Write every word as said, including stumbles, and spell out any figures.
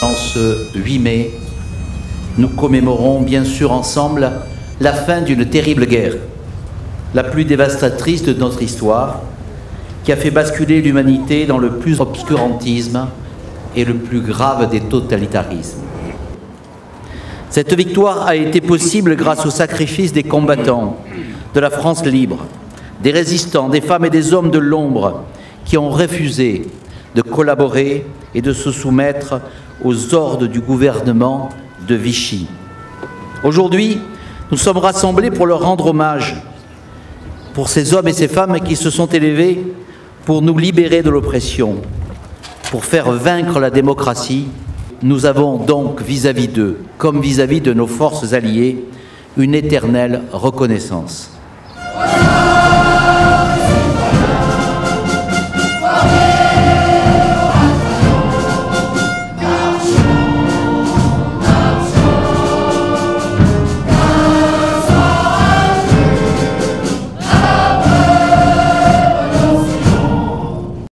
En ce huit mai, nous commémorons bien sûr ensemble la fin d'une terrible guerre, la plus dévastatrice de notre histoire, qui a fait basculer l'humanité dans le plus obscurantisme et le plus grave des totalitarismes. Cette victoire a été possible grâce au sacrifice des combattants de la France libre, des résistants, des femmes et des hommes de l'ombre qui ont refusé de collaborer et de se soumettre aux ordres du gouvernement de Vichy. Aujourd'hui, nous sommes rassemblés pour leur rendre hommage, pour ces hommes et ces femmes qui se sont élevés pour nous libérer de l'oppression, pour faire vaincre la démocratie. Nous avons donc vis-à-vis d'eux, comme vis-à-vis de nos forces alliées, une éternelle reconnaissance.